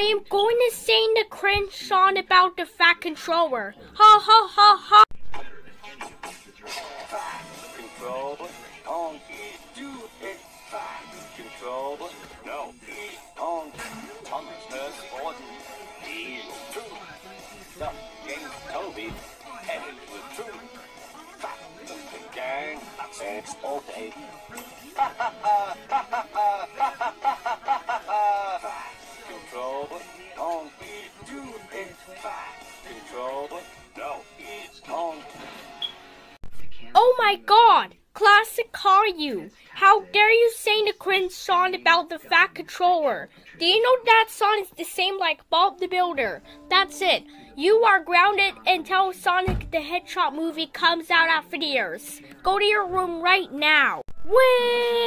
am going to sing the cringe song about the fat controller. Ha ha ha ha. Controller, on, do it fast. Controller, no, on, Thomas has bought these two. The game Toby, headed with two. Fat the gang, thanks all day. Ha ha ha ha ha ha ha ha ha ha. Controller, on, do it fast. Controller, no, on. Oh my god! Classic Caillou! How dare you sing the cringe song about the fat controller? Do you know that song is the same like Bob the Builder? That's it. You are grounded until Sonic the Hedgehog movie comes out after years. Go to your room right now. Whee!